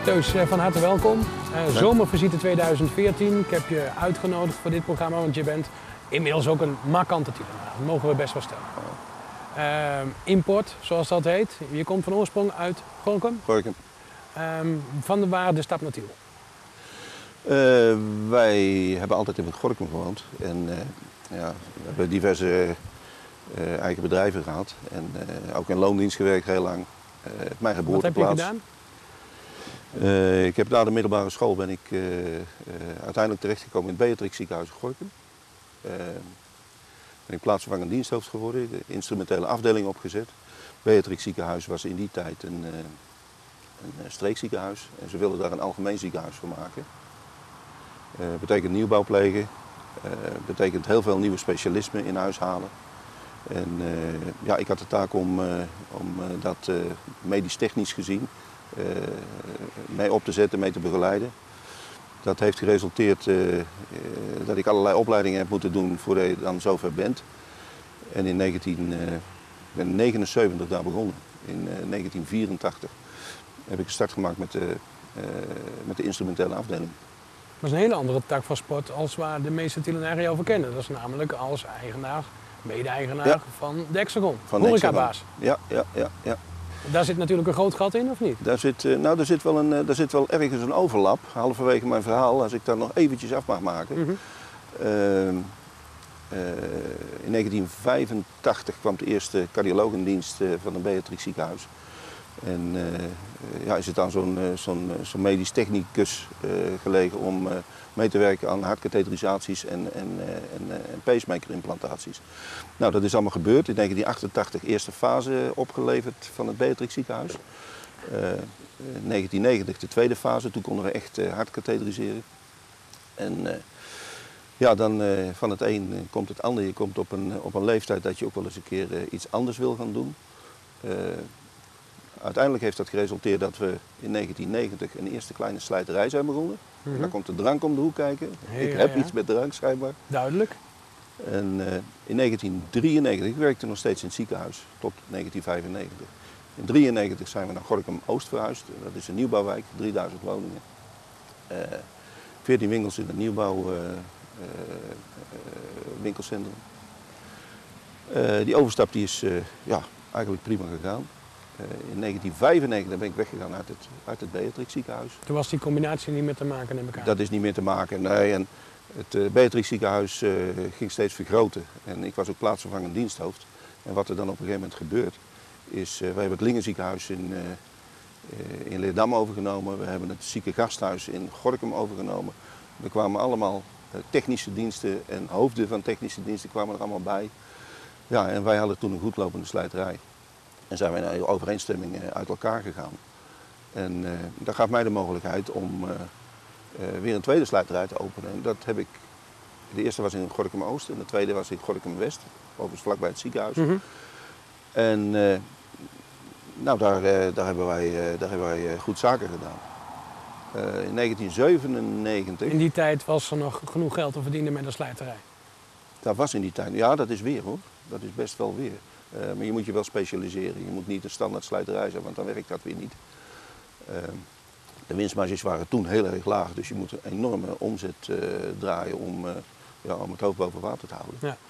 Teus, van harte welkom. Zomervisite 2014. Ik heb je uitgenodigd voor dit programma, want je bent inmiddels ook een markante tielenmaker. Dat mogen we best wel stellen. Import, zoals dat heet. Je komt van oorsprong uit Gorinchem. Gorinchem. Van waar de stap naar Tiel? Wij hebben altijd in Gorinchem gewoond. En we hebben diverse eigen bedrijven gehad. En ook in loondienst gewerkt heel lang. Mijn geboorteplaats. Wat heb je gedaan? Ik heb na de middelbare school ben ik uiteindelijk terechtgekomen in het Beatrix ziekenhuis in Gorinchem. Ben ik plaatsvervangend diensthoofd geworden, de instrumentele afdeling opgezet. Beatrix ziekenhuis was in die tijd een streekziekenhuis en ze wilden daar een algemeen ziekenhuis van maken. Betekent nieuwbouw plegen, betekent heel veel nieuwe specialismen in huis halen. En ik had de taak om dat medisch-technisch gezien mee op te zetten, mee te begeleiden. Dat heeft geresulteerd dat ik allerlei opleidingen heb moeten doen voordat je dan zover bent. En in 1979 daar begonnen. In 1984 heb ik een start gemaakt met de instrumentele afdeling. Dat is een hele andere tak van sport als waar de meeste Tielenaren jou over kennen. Dat is namelijk als eigenaar, mede-eigenaar van de Hexagon, horecabaas. Ja. Daar zit natuurlijk een groot gat in, of niet? Daar zit wel ergens een overlap, halverwege mijn verhaal, als ik dat nog eventjes af mag maken. In 1985 kwam de eerste cardiologendienst van een Beatrix ziekenhuis. En is het aan zo'n medisch technicus gelegen om mee te werken aan hartkatheterisaties en pacemaker-implantaties. Nou, dat is allemaal gebeurd. In 1988 eerste fase opgeleverd van het Beatrix ziekenhuis. In 1990 de tweede fase, toen konden we echt hartkatheteriseren. En dan van het een komt het ander. Je komt op een leeftijd dat je ook wel eens een keer iets anders wil gaan doen. Uiteindelijk heeft dat geresulteerd dat we in 1990 een eerste kleine slijterij zijn begonnen. Daar komt de drank om de hoek kijken. Ik heb iets met drank schijnbaar. Duidelijk. En in 1993, ik werkte nog steeds in het ziekenhuis, tot 1995. In 1993 zijn we naar Gorinchem Oost verhuisd. Dat is een nieuwbouwwijk, 3000 woningen. 14 winkels in het nieuwbouwwinkelcentrum. Die overstap die is eigenlijk prima gegaan. In 1995 ben ik weggegaan uit het Beatrix ziekenhuis. Toen was die combinatie niet meer te maken, neem ik aan. Dat is niet meer te maken, nee. En het Beatrix ziekenhuis ging steeds vergroten. En ik was ook plaatsvervangend diensthoofd. En wat er dan op een gegeven moment gebeurt, is wij hebben het Lingenziekenhuis in Leerdam overgenomen. We hebben het ziekengasthuis in Gorinchem overgenomen. Er kwamen allemaal technische diensten en hoofden van technische diensten kwamen er allemaal bij. Ja, en wij hadden toen een goedlopende slijterij. En zijn wij naar overeenstemming uit elkaar gegaan. En dat gaf mij de mogelijkheid om weer een tweede slijterij te openen. En dat heb ik, de eerste was in Gorinchem Oost en de tweede was in Gorinchem West, overigens vlakbij het ziekenhuis. En daar hebben wij goed zaken gedaan. In 1997... In die tijd was er nog genoeg geld te verdienen met een slijterij? Dat was in die tijd, ja, dat is weer hoor. Dat is best wel weer. Maar je moet je wel specialiseren. Je moet niet een standaard slijterij zijn, want dan werkt dat weer niet. De winstmarges waren toen heel erg laag, dus je moet een enorme omzet draaien om het hoofd boven water te houden. Ja.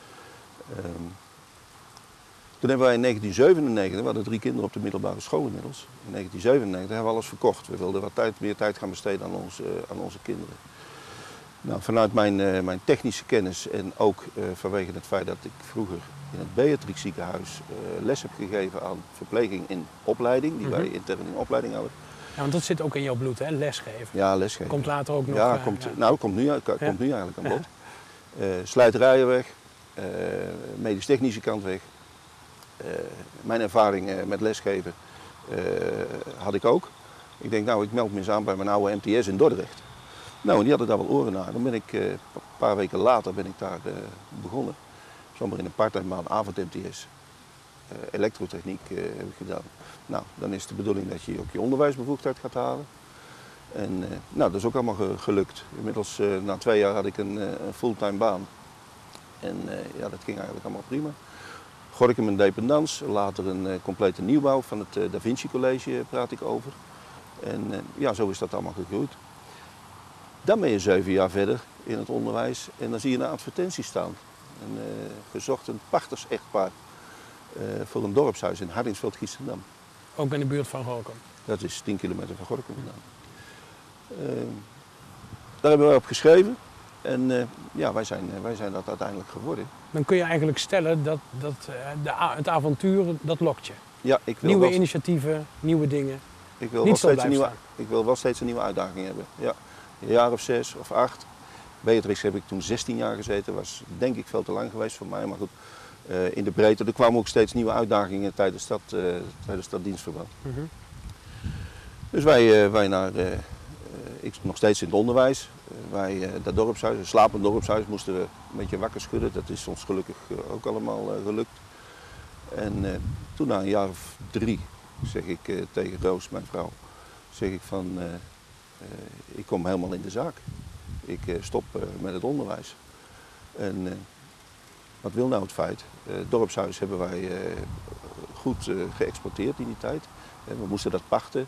Toen hebben wij in 1997, we hadden 3 kinderen op de middelbare school inmiddels. In 1997 hebben we alles verkocht. We wilden wat meer tijd gaan besteden aan onze kinderen. Nou, vanuit mijn technische kennis en ook vanwege het feit dat ik vroeger in het Beatrix ziekenhuis les heb gegeven aan verpleging in opleiding, die wij intern in opleiding hadden. Ja, want dat zit ook in jouw bloed, hè? Lesgeven. Ja, lesgeven. Komt later ook nog. Ja, komt nu eigenlijk aan bod. Slijterijen weg, medisch-technische kant weg. Mijn ervaring met lesgeven had ik ook. Ik denk, ik meld me eens aan bij mijn oude MTS in Dordrecht. Nou, en die hadden daar wel oren naar. Dan ben ik, een paar weken later ben ik daar begonnen. Zomaar in een part-time baan, avond-MTS. Elektrotechniek heb ik gedaan. Nou, dan is de bedoeling dat je ook je onderwijsbevoegdheid gaat halen. En dat is ook allemaal gelukt. Inmiddels, na 2 jaar had ik een fulltime baan. En dat ging eigenlijk allemaal prima. Gorinchem een dependance, later een complete nieuwbouw van het Da Vinci College praat ik over. En ja, zo is dat allemaal gegroeid. Dan ben je 7 jaar verder in het onderwijs en dan zie je een advertentie staan. Een gezocht een pachters-echtpaar voor een dorpshuis in Hardingsveld-Giessendam. Ook in de buurt van Gorinchem. Dat is 10 kilometer van Gorinchem vandaan. Daar hebben we op geschreven en ja, wij zijn dat uiteindelijk geworden. Dan kun je eigenlijk stellen dat het avontuur, dat lokt je. Ja, ik wil Nieuwe wel, initiatieven, nieuwe dingen. ik wil niet wel stil blijven ik wil wel steeds een nieuwe uitdaging hebben. Ja. Een jaar of 6 of 8. Beatrix heb ik toen 16 jaar gezeten, was denk ik veel te lang geweest voor mij, maar goed. In de breedte, er kwamen ook steeds nieuwe uitdagingen tijdens dat dienstverband. Dus ik nog steeds in het onderwijs. Dat dorpshuis, een slapend dorpshuis, moesten we een beetje wakker schudden. Dat is ons gelukkig ook allemaal gelukt. En toen na een jaar of 3 zeg ik tegen Roos, mijn vrouw, zeg ik van ik kom helemaal in de zaak. Ik stop met het onderwijs. En wat wil nou het feit? Het dorpshuis hebben wij goed geëxploiteerd in die tijd. We moesten dat pachten.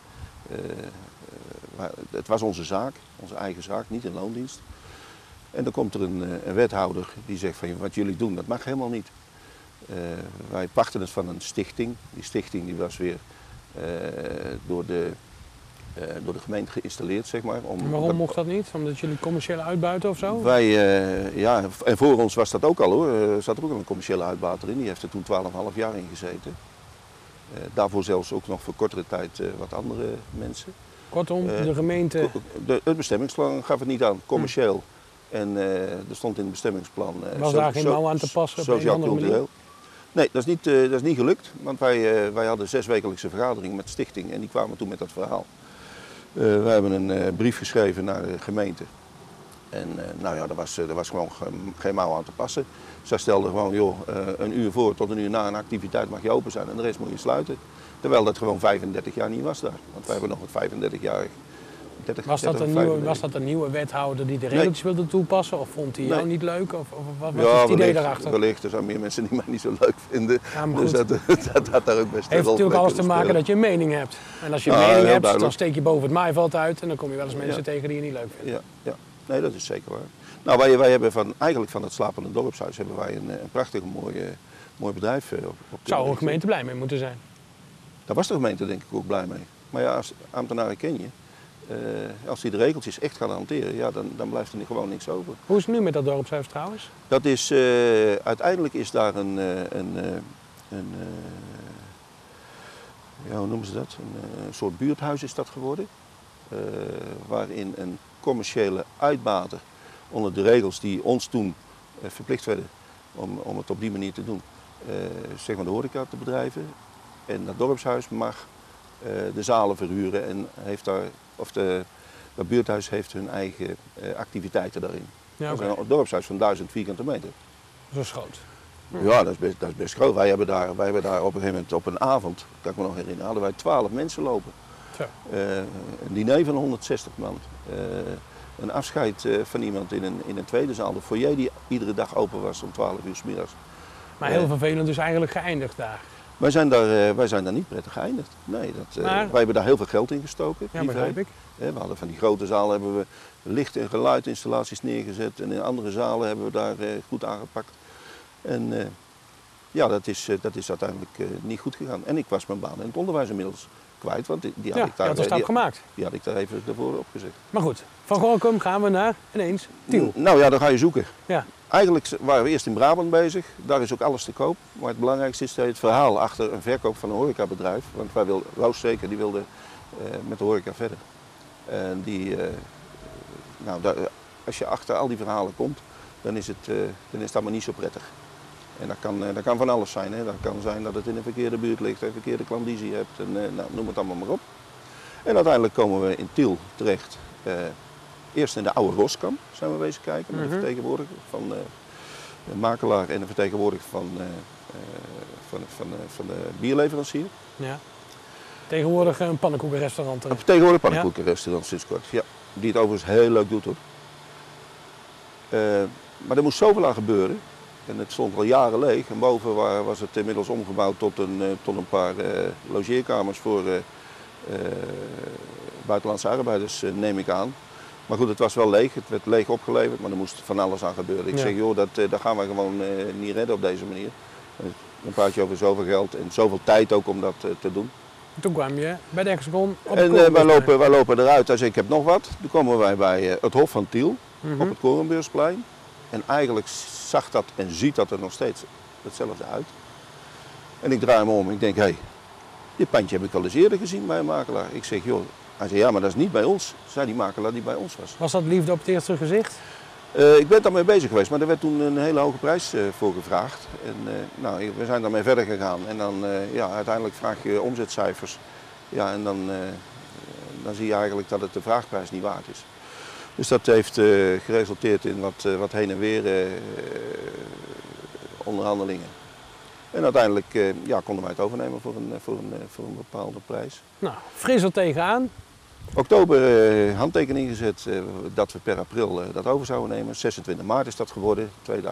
Het was onze zaak, onze eigen zaak, niet in loondienst. En dan komt er een wethouder die zegt van wat jullie doen, dat mag helemaal niet. Wij pachten het van een stichting. Die stichting die was weer door de gemeente geïnstalleerd, zeg maar. Waarom mocht dat niet? Omdat jullie commerciële uitbuiten of zo? Ja, en voor ons was dat ook al hoor. Er zat er ook al een commerciële uitbater in. Die heeft er toen 12,5 jaar in gezeten. Daarvoor zelfs ook nog voor kortere tijd wat andere mensen. Kortom, de gemeente... Het bestemmingsplan gaf het niet aan, commercieel. En er stond in het bestemmingsplan... Was daar geen mouw aan te passen op een of andere manier? Nee, dat is niet gelukt. Want wij hadden 6-wekelijkse vergadering met de stichting en die kwamen toen met dat verhaal. We hebben een brief geschreven naar de gemeente. En nou ja, er was gewoon geen mouw aan te passen. Zij stelden gewoon, joh, een uur voor tot een uur na een activiteit mag je open zijn en de rest moet je sluiten. Terwijl dat gewoon 35 jaar niet was daar. Want wij hebben nog een 35-jarig. Was dat een nieuwe wethouder die de regeltjes wilde toepassen? Of vond hij jou niet leuk? Of wat was ja, het idee daarachter? Wellicht, er zijn meer mensen die mij niet zo leuk vinden. Ja, dus dat had daar ook best heeft natuurlijk alles te maken dat je een mening hebt. En als je een mening hebt, dan steek je boven het maaiveld uit en dan kom je wel eens mensen tegen die je niet leuk vindt. Ja. Nee, dat is zeker waar. Nou, wij hebben eigenlijk van het slapende dorpshuis hebben wij een prachtig mooi bedrijf op Zou een gemeente blij mee moeten zijn? Daar was de gemeente denk ik ook blij mee. Maar ja, als ambtenaren ken je. Als die de regeltjes echt gaan hanteren, ja, dan blijft er gewoon niks over. Hoe is het nu met dat dorpshuis trouwens? Dat is, uiteindelijk is daar ja, hoe noemen ze dat? Een soort buurthuis is dat geworden. Waarin een commerciële uitbater onder de regels die ons toen verplicht werden om het op die manier te doen, zeg maar de horeca te bedrijven. En dat dorpshuis mag de zalen verhuren en dat buurthuis heeft hun eigen activiteiten daarin. Ja, okay. Dat is een dorpshuis van 1000 vierkante meter. Dat is groot. Ja, dat is best groot. Wij hebben daar op een gegeven moment op een avond, kan ik me nog herinneren, hadden wij 12 mensen lopen. Een diner van 160 man. Een afscheid van iemand in een tweede zaal. De foyer die iedere dag open was om 12 uur 's middags. Maar heel vervelend dus eigenlijk geëindigd daar. Wij zijn daar niet prettig geëindigd. Nee, wij hebben daar heel veel geld in gestoken. Ja, begrijp ik. We hadden van die grote zalen hebben we licht- en geluidinstallaties neergezet. En in andere zalen hebben we daar goed aangepakt. En ja, dat is uiteindelijk niet goed gegaan. En ik was mijn baan in het onderwijs inmiddels kwijt. Want die had ik daar, je had een stap gemaakt. Die had ik daar even ervoor opgezet. Maar goed, van Gorinchem gaan we naar ineens Tiel. Nou ja, dan ga je zoeken. Ja. Eigenlijk waren we eerst in Brabant bezig. Daar is ook alles te koop. Maar het belangrijkste is het verhaal achter een verkoop van een horecabedrijf. Want Roos zeker, die wilde met de horeca verder. En als je achter al die verhalen komt, dan is het allemaal niet zo prettig. En dat kan van alles zijn. Hè. Dat kan zijn dat het in een verkeerde buurt ligt, een verkeerde klandizie hebt. En, noem het allemaal maar op. En uiteindelijk komen we in Tiel terecht. Eerst in de oude Roskam zijn we bezig kijken met de vertegenwoordiger van de makelaar en de vertegenwoordiger van de bierleverancier. Ja. Tegenwoordig een pannenkoekenrestaurant. Tegenwoordig pannenkoekenrestaurant sinds kort, ja. Die het overigens heel leuk doet hoor. Maar er moest zoveel aan gebeuren. En het stond al jaren leeg. En boven was het inmiddels omgebouwd tot een paar logeerkamers voor buitenlandse arbeiders, neem ik aan. Maar goed, het was wel leeg. Het werd leeg opgeleverd, maar er moest van alles aan gebeuren. Ik zeg, joh, dat gaan we gewoon niet redden op deze manier. Dan praat je over zoveel geld en zoveel tijd ook om dat te doen. Toen kwam je bij de Hexagon op En wij lopen eruit. Hij zei, ik heb nog wat. Toen komen wij bij het Hof van Tiel op het Korenbeursplein. En eigenlijk zag dat en ziet dat er nog steeds hetzelfde uit. En ik draai me om en ik denk, hé, dit pandje heb ik al eens eerder gezien bij een makelaar. Ik zeg, joh, hij zei, ja, maar dat is niet bij ons. Zei die makelaar die bij ons was. Was dat liefde op het eerste gezicht? Ik ben daarmee bezig geweest, maar er werd toen een hele hoge prijs voor gevraagd. En we zijn daarmee verder gegaan. En dan uiteindelijk vraag je omzetcijfers. Ja, en dan zie je eigenlijk dat het de vraagprijs niet waard is. Dus dat heeft geresulteerd in wat heen en weer onderhandelingen. En uiteindelijk konden wij het overnemen voor een bepaalde prijs. Nou, fris er tegenaan. Oktober handtekening gezet dat we per april dat over zouden nemen. 26 maart is dat geworden,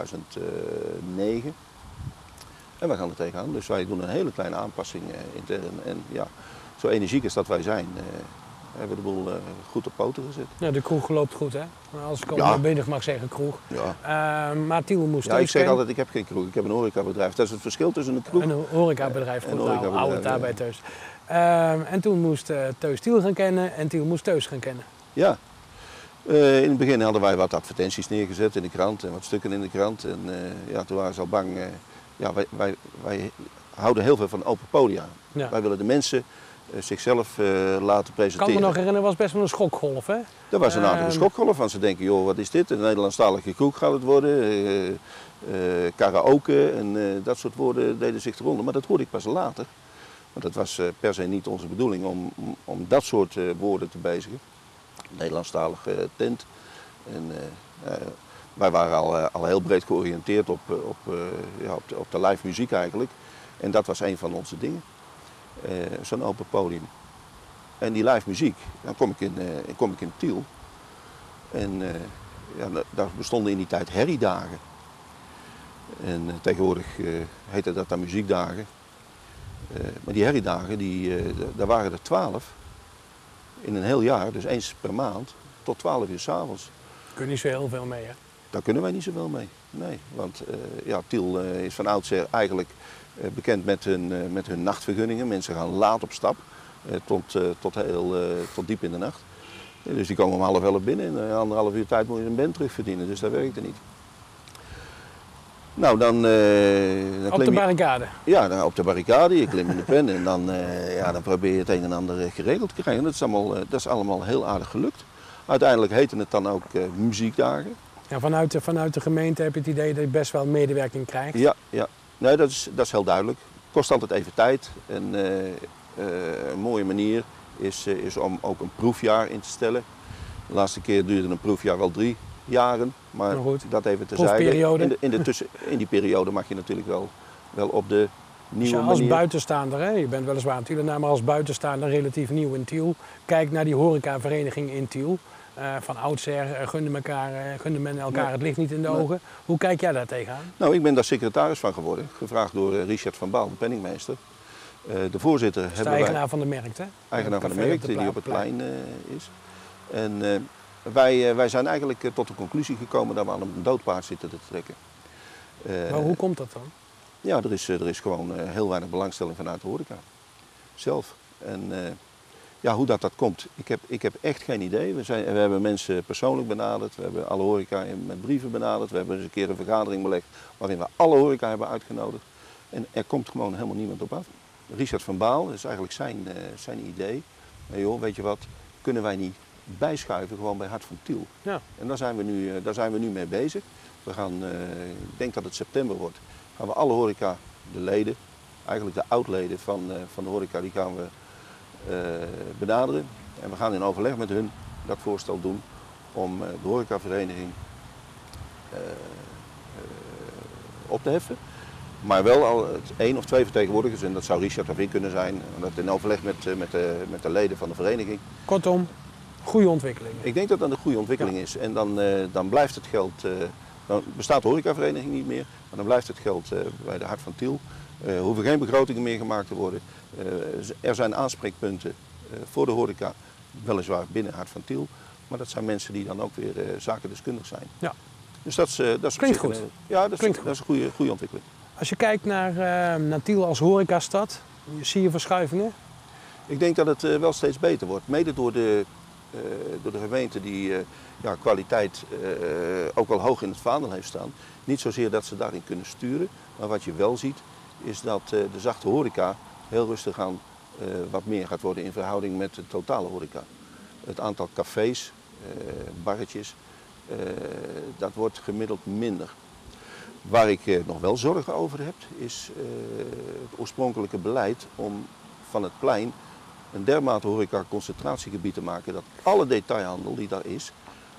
2009. En wij gaan er tegenaan. Dus wij doen een hele kleine aanpassing intern. En ja, zo energiek als dat wij zijn, hebben we de boel goed op poten gezet. Ja, de kroeg loopt goed, hè? Als ik onbedig mag zeggen, kroeg. Ja. Maar Tiel moest ik zeg altijd, ik heb geen kroeg, ik heb een horecabedrijf. Dat is het verschil tussen een kroeg en een horecabedrijf. Goed, hou het daarbij Teus. En toen moest Teus Tiel gaan kennen en Tiel moest Teus gaan kennen. Ja. In het begin hadden wij wat advertenties neergezet in de krant en wat stukken in de krant. En toen waren ze al bang. Wij houden heel veel van open podia. Ja. Wij willen de mensen zichzelf laten presenteren. Ik kan me nog herinneren, was best wel een schokgolf, hè? Dat was een aardige schokgolf, want ze denken, joh, wat is dit? Een Nederlandstalige kroeg gaat het worden, karaoke en dat soort woorden deden zich eronder. Maar dat hoorde ik pas later, want het was per se niet onze bedoeling om dat soort woorden te bezigen. Nederlandstalige tent. En, wij waren al heel breed georiënteerd op de live muziek eigenlijk. En dat was een van onze dingen. Zo'n open podium. En die live muziek, dan kom ik in Tiel. En daar bestonden in die tijd herriedagen. En tegenwoordig heette dat dan muziekdagen. Maar die herriedagen, daar waren er 12 in een heel jaar, dus eens per maand, tot 12 uur 's avonds. Daar kun je niet zo heel veel mee, hè? Daar kunnen wij niet zoveel mee. Nee, want Tiel is van oudsher eigenlijk bekend met hun nachtvergunningen. Mensen gaan laat op stap, tot diep in de nacht. Dus die komen om 10:30 binnen en in 1,5 uur tijd moet je een band terugverdienen. Dus dat werkte niet. Nou, dan op de barricade? Ja, dan op de barricade. Je klimt in de pen en dan probeer je het een en ander geregeld te krijgen. Dat is allemaal heel aardig gelukt. Uiteindelijk heette het dan ook muziekdagen. Ja, vanuit de gemeente heb je het idee dat je best wel medewerking krijgt? Ja. Nee, dat is heel duidelijk. Het kost altijd even tijd. En een mooie manier is om ook een proefjaar in te stellen. De laatste keer duurde een proefjaar wel 3 jaren. Maar dat even terzijde. In die periode mag je natuurlijk wel op de nieuwe manier. Als buitenstaander, hè? Je bent weliswaar een Tielenaar, maar als buitenstaander relatief nieuw in Tiel. Kijk naar die horecavereniging in Tiel. Van oudsher gunden men elkaar het licht niet in de ogen. Hoe kijk jij daar tegenaan? Nou, ik ben daar secretaris van geworden, gevraagd door Richard van Baal, de penningmeester. De voorzitter dat is de eigenaar van de Merkt, hè? Eigenaar van de Merkt, die op het plein is. En wij zijn eigenlijk tot de conclusie gekomen dat we aan een doodpaard zitten te trekken. Maar hoe komt dat dan? Ja, er is gewoon heel weinig belangstelling vanuit de horeca zelf. En hoe dat komt, ik heb echt geen idee. We hebben mensen persoonlijk benaderd, we hebben alle horeca met brieven benaderd. We hebben eens een keer een vergadering belegd waarin we alle horeca hebben uitgenodigd. En er komt gewoon helemaal niemand op af. Richard van Baal, dat is eigenlijk zijn idee. Maar joh, weet je wat, kunnen wij niet bijschuiven gewoon bij Hart van Tiel? Ja. En daar zijn we nu mee bezig. We gaan, ik denk dat het september wordt, gaan we alle horeca, de leden, eigenlijk de oud-leden van de horeca, die gaan we benaderen. En we gaan in overleg met hun dat voorstel doen om de horecavereniging op te heffen. Maar wel al 1 of 2 vertegenwoordigers, en dat zou Richard of ik kunnen zijn, dat in overleg met de leden van de vereniging. Kortom, goede ontwikkeling. Ik denk dat dat een goede ontwikkeling is. En dan blijft het geld, dan bestaat de horecavereniging niet meer, maar dan blijft het geld bij de Hart van Tiel. Er hoeven geen begrotingen meer gemaakt te worden. Er zijn aanspreekpunten voor de horeca weliswaar binnen Hart van Tiel, maar dat zijn mensen die dan ook weer zakendeskundig zijn. Ja. Dus dat is Klinkt goed. Ja, dat is een goede ontwikkeling. Als je kijkt naar Tiel als horecastad, zie je verschuivingen? Ik denk dat het wel steeds beter wordt. Mede door de gemeente die kwaliteit ook wel hoog in het vaandel heeft staan. Niet zozeer dat ze daarin kunnen sturen, maar wat je wel ziet is dat de zachte horeca heel rustig aan wat meer gaat worden in verhouding met de totale horeca. Het aantal cafés, barretjes, dat wordt gemiddeld minder. Waar ik nog wel zorgen over heb, is het oorspronkelijke beleid om van het plein een dermate horeca-concentratiegebied te maken dat alle detailhandel die daar is,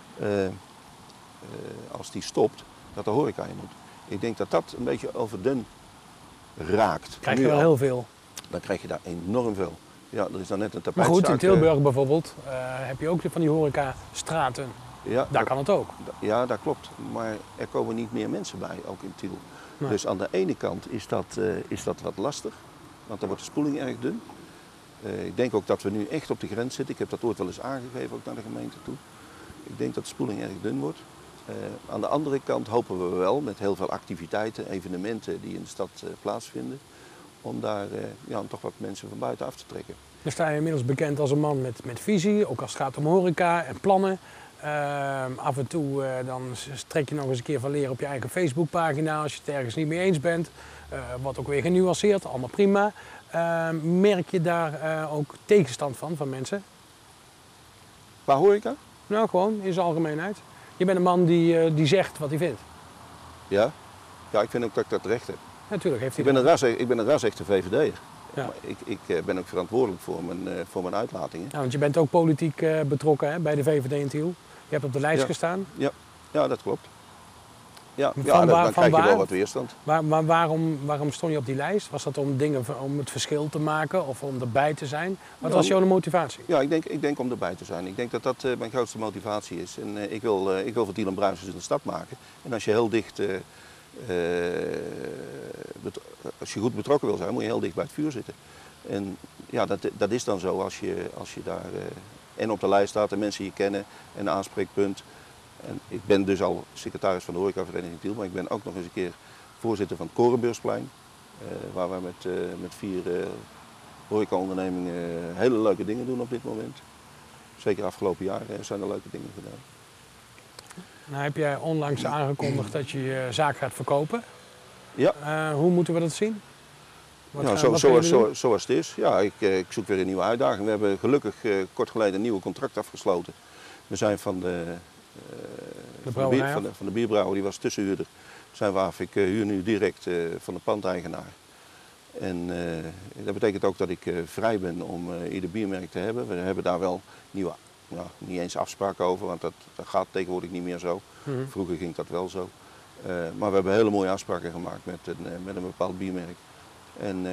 als die stopt, dat de horeca in moet. Ik denk dat dat een beetje overdun raakt. Krijg je wel heel veel. Dan krijg je daar enorm veel. Ja, er is dan net een tapijtzaak. Maar goed, in Tilburg bijvoorbeeld heb je ook van die horecastraten. Ja, daar kan het ook. Ja, dat klopt. Maar er komen niet meer mensen bij, ook in Tiel. Nee. Dus aan de ene kant is dat wat lastig, want dan wordt de spoeling erg dun. Ik denk ook dat we nu echt op de grens zitten. Ik heb dat ooit wel eens aangegeven, ook naar de gemeente toe. Ik denk dat de spoeling erg dun wordt. Aan de andere kant hopen we wel, met heel veel activiteiten, evenementen die in de stad plaatsvinden, om daar toch wat mensen van buiten af te trekken. Dan sta je inmiddels bekend als een man met visie, ook als het gaat om horeca en plannen. Af en toe dan trek je nog eens een keer van leren op je eigen Facebookpagina als je het ergens niet mee eens bent. Wordt ook weer genuanceerd, allemaal prima. Merk je daar ook tegenstand van mensen? Qua horeca? Nou, gewoon in zijn algemeenheid. Je bent een man die zegt wat hij vindt. Ja? Ja, ik vind ook dat ik dat recht heb. Natuurlijk heeft hij ik ben een ras-echte VVD'er. Ja. Ik ben ook verantwoordelijk voor mijn uitlatingen. Ja, want je bent ook politiek betrokken hè, bij de VVD in Tiel. Je hebt op de lijst gestaan. Ja, dat klopt. Ja, dan krijg je wel wat weerstand. Maar waarom stond je op die lijst? Was dat om het verschil te maken of om erbij te zijn? Wat was jouw motivatie? Ja, ik denk om erbij te zijn. Ik denk dat dat mijn grootste motivatie is. En ik wil van Tiel en Bruinsens een stad maken. En als je heel dicht, als je goed betrokken wil zijn, moet je heel dicht bij het vuur zitten. En ja, dat is dan zo als je daar en op de lijst staat en mensen je kennen en een aanspreekpunt. En ik ben dus al secretaris van de horecavereniging Tiel, maar ik ben ook nog eens een keer voorzitter van het Korenbeursplein. Waar we met 4 horecaondernemingen hele leuke dingen doen op dit moment. Zeker afgelopen jaar zijn er leuke dingen gedaan. Nou heb jij onlangs aangekondigd dat je je zaak gaat verkopen. Ja. Hoe moeten we dat zien? Zoals het is. Ja, ik zoek weer een nieuwe uitdaging. We hebben gelukkig kort geleden een nieuwe contract afgesloten. We zijn van de bierbrouwer, die was tussenhuurder, zijn we af. Ik huur nu direct van de pandeigenaar. En dat betekent ook dat ik vrij ben om ieder biermerk te hebben. We hebben daar wel nieuwe, niet eens afspraken over, want dat gaat tegenwoordig niet meer zo. Vroeger ging dat wel zo. Maar we hebben hele mooie afspraken gemaakt met een bepaald biermerk. En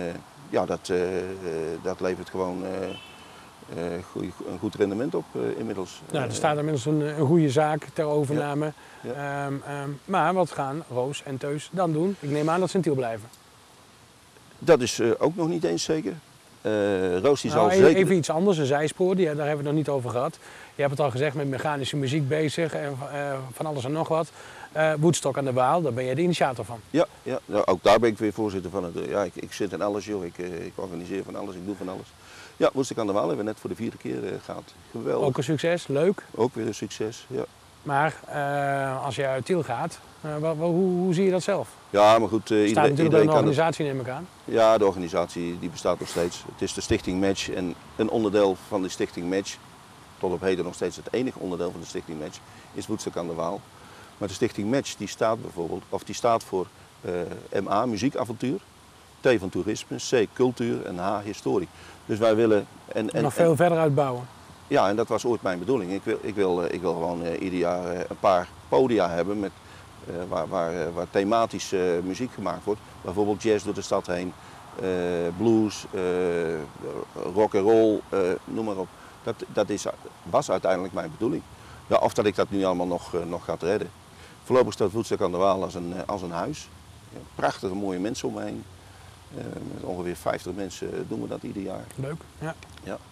dat levert gewoon een goed rendement op inmiddels. Nou, er staat inmiddels een goede zaak ter overname. Ja. Maar wat gaan Roos en Teus dan doen? Ik neem aan dat ze in Tiel blijven. Dat is ook nog niet eens zeker. Roos die zal zeker... Even iets anders, een zijspoor, daar hebben we het nog niet over gehad. Je hebt het al gezegd, met mechanische muziek bezig en van alles en nog wat. Woodstock aan de Waal, daar ben jij de initiator van. Ja, ook daar ben ik weer voorzitter van. Ik zit in alles, joh. Ik organiseer van alles, ik doe van alles. Ja, Woodstock aan de Waal hebben we net voor de 4e keer gehad. Geweldig. Ook een succes, leuk. Ook weer een succes, ja. Maar als je uit Tiel gaat, hoe zie je dat zelf? Ja, maar goed, staat natuurlijk bij een organisatie, neem ik aan. Ja, de organisatie die bestaat nog steeds. Het is de Stichting Match en een onderdeel van de Stichting Match, tot op heden nog steeds het enige onderdeel van de Stichting Match, is Woodstock aan de Waal. Maar de Stichting Match die staat voor MA, muziekavontuur, T van toerisme, C cultuur en H historie. Dus wij willen... nog veel verder uitbouwen. Ja, en dat was ooit mijn bedoeling. Ik wil gewoon ieder jaar een paar podia hebben met, waar thematisch muziek gemaakt wordt. Bijvoorbeeld jazz door de stad heen, blues, rock and roll, noem maar op. Dat was uiteindelijk mijn bedoeling. Ja, of dat ik dat nu allemaal nog ga redden. Voorlopig staat Woodstock aan de Waal als een huis. Ja, prachtige mooie mensen om me heen. Met ongeveer 50 mensen doen we dat ieder jaar. Leuk, ja. Ja.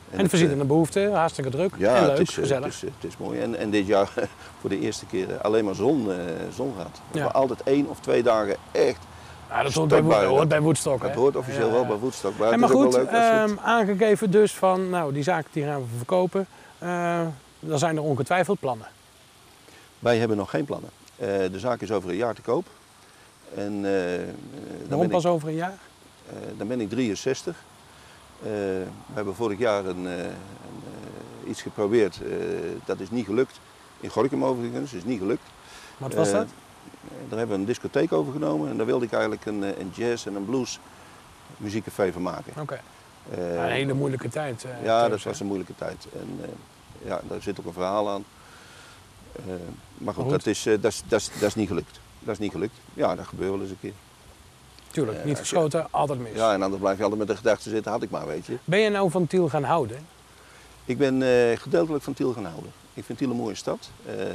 En het voorziet een behoefte, hartstikke druk en leuk, gezellig. Het is mooi. En dit jaar voor de eerste keer alleen maar zon gehad. We hebben altijd 1 of 2 dagen echt. Ja, dat hoort bij Woodstock. Dat hoort officieel wel bij Woodstock. Maar, maar goed, aangegeven dus van, nou die zaak die gaan we verkopen. Dan zijn er ongetwijfeld plannen. Wij hebben nog geen plannen. De zaak is over een jaar te koop. En, Waarom pas over een jaar? Dan ben ik 63. We hebben vorig jaar iets geprobeerd. Dat is niet gelukt. In Gorinchem overigens, is niet gelukt. Wat was dat? Daar hebben we een discotheek overgenomen en daar wilde ik eigenlijk een jazz en een blues muziekcafé van maken. Oké. Een hele moeilijke tijd. Ja, dat was een moeilijke tijd. En ja, daar zit ook een verhaal aan. Maar goed, dat is niet gelukt. Dat is niet gelukt. Ja, dat gebeurt wel eens een keer. Tuurlijk, niet geschoten, altijd mis. Ja, en anders blijf je altijd met de gedachte zitten, had ik maar, weet je. Ben je nou van Tiel gaan houden? Ik ben gedeeltelijk van Tiel gaan houden. Ik vind Tiel een mooie stad.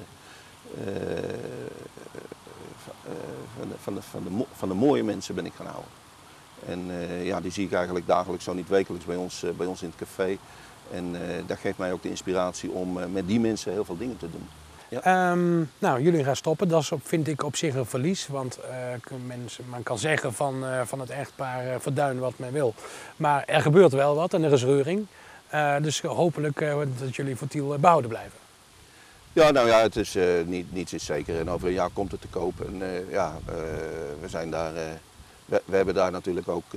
Van de mooie mensen ben ik gaan houden. En ja, die zie ik eigenlijk dagelijks, zo niet wekelijks bij ons in het café. En dat geeft mij ook de inspiratie om met die mensen heel veel dingen te doen. Ja. Nou, jullie gaan stoppen. Dat is vind ik op zich een verlies. Want men kan zeggen van het echtpaar Verduin wat men wil. Maar er gebeurt wel wat en er is reuring. Dus hopelijk dat jullie voor Tiel behouden blijven. Ja, nou ja, het is, niets is zeker. En over een jaar komt het te koop. En ja, we zijn daar... We hebben daar natuurlijk ook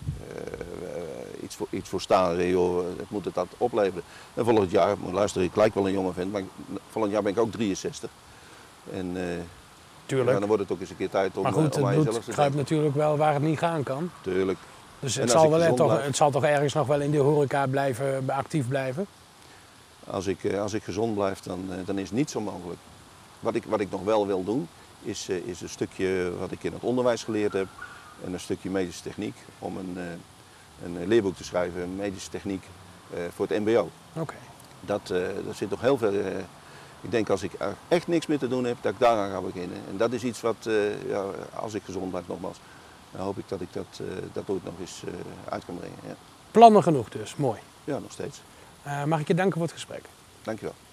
iets voor staan. Joh, het moet het dat opleveren. En volgend jaar, luister, ik lijk wel een jonge vent, maar volgend jaar ben ik ook 63. En tuurlijk. Ja, dan wordt het ook eens een keer tijd om, maar goed, om aan jezelf te het kruipt natuurlijk wel waar het niet gaan kan. Tuurlijk. Dus het zal toch ergens nog wel in de horeca actief blijven? Als ik gezond blijf, dan is niets onmogelijk. Wat ik nog wel wil doen, is een stukje wat ik in het onderwijs geleerd heb. En een stukje medische techniek, om een leerboek te schrijven, medische techniek voor het mbo. Oké. Dat zit nog heel veel... ik denk als ik echt niks meer te doen heb, dat ik daaraan ga beginnen. En dat is iets wat, ja, als ik gezond blijf nogmaals, dan hoop ik dat ik dat ooit nog eens uit kan brengen. Ja. Plannen genoeg dus, mooi. Ja, nog steeds. Mag ik je danken voor het gesprek? Dankjewel.